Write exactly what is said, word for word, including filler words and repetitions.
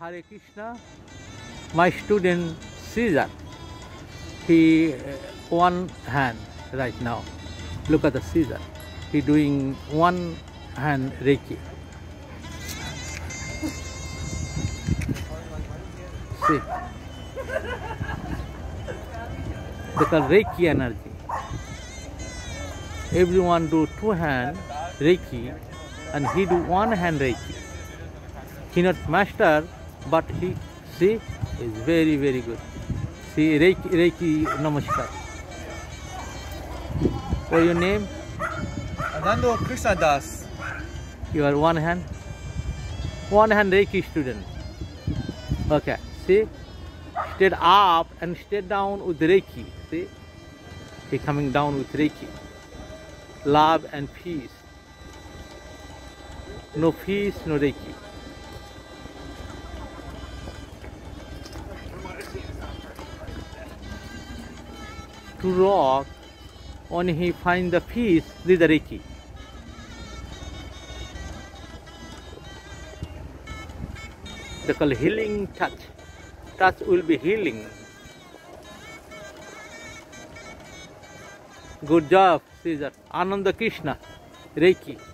Hare Krishna, my student Cesar, he uh, one hand right now. Look at the Cesar. He doing one hand Reiki. See, they call Reiki energy. Everyone do two hand Reiki, and he do one hand Reiki. He not master, but he see is very very good. See, Reiki, Reiki, Namaskar. What your name? Anando Krishna Das. You are one hand, one hand Reiki student. Okay, see, straight up and straight down with Reiki. See, he coming down with Reiki. Love and peace. No peace, no Reiki. To rock, when he find the peace, this is the Reiki. They call healing touch. Touch will be healing. Good job, Cesar. Ananda Krishna, Reiki.